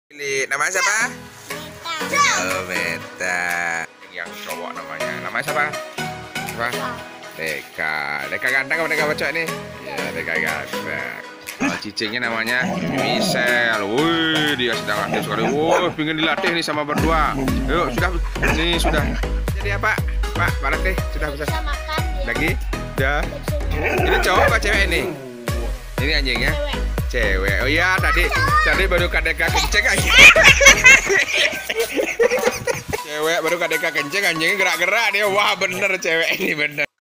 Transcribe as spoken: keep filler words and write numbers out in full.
Pilih nama siapa? Oh, Meta. Yang cowok namanya. Namanya siapa? Siapa? Deka. Deka ganteng apa Deka bocok ini? Ya, Deka ganteng. Oh, cicingnya namanya Michelle. Wih, dia sedang aktif sekali. Wih, pengen dilatih nih sama berdua. Yuk, sudah. Nih, sudah. Jadi apa? Pak, Pak Latih sudah bisa. Lagi? Udah. Ini cowok apa cewek ini? Ini anjingnya? Cewek. Oh iya, tadi tadi baru Kadeka kenceng aja. Cewek baru Kadeka kenceng, anjingnya gerak-gerak dia. Wah, bener cewek ini bener.